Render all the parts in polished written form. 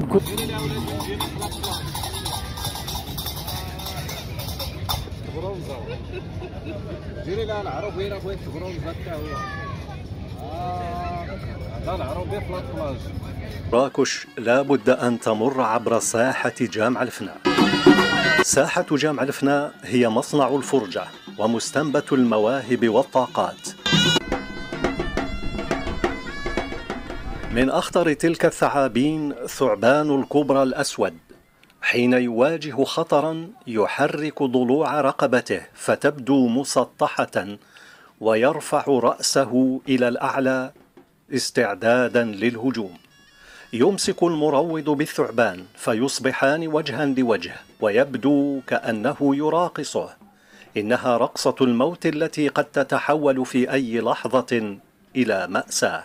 جيري لها العربي راه بغيت البرونزه حتى هو هذا العربي في لاطلاج. مراكش لا بد أن تمر عبر ساحة جامع الفناء. ساحة جامع الفناء هي مصنع الفرجة ومستنبت المواهب والطاقات. من أخطر تلك الثعابين ثعبان الكبرى الأسود، حين يواجه خطرا يحرك ضلوع رقبته فتبدو مسطحة ويرفع رأسه إلى الأعلى استعدادا للهجوم. يمسك المروض بالثعبان فيصبحان وجها لوجه ويبدو كأنه يراقصه. إنها رقصة الموت التي قد تتحول في أي لحظة إلى مأساة.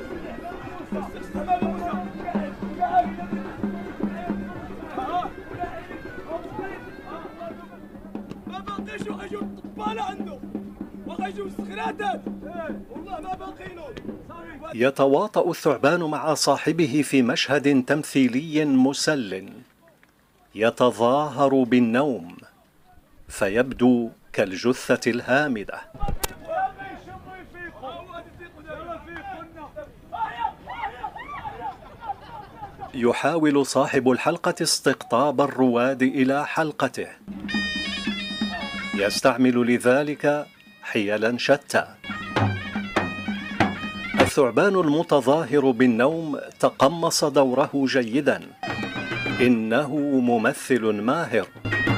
يتواطأ الثعبان مع صاحبه في مشهد تمثيلي مسل، يتظاهر بالنوم فيبدو كالجثة الهامدة. يحاول صاحب الحلقة استقطاب الرواد إلى حلقته، يستعمل لذلك حيلا شتى. الثعبان المتظاهر بالنوم تقمص دوره جيدا، إنه ممثل ماهر.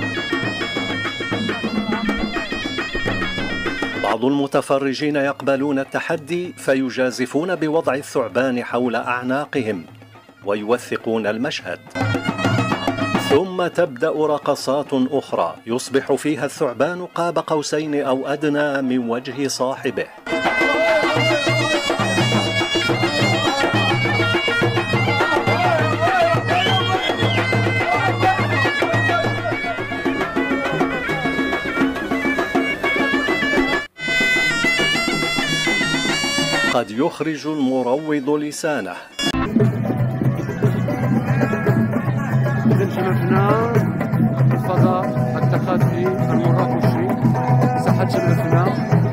بعض المتفرجين يقبلون التحدي فيجازفون بوضع الثعبان حول أعناقهم ويوثقون المشهد. ثم تبدأ رقصات أخرى يصبح فيها الثعبان قاب قوسين أو أدنى من وجه صاحبه. قد يخرج المروض لسانه. شرفنا الفضاء الثقافي المراكشي، ساحة شرفنا.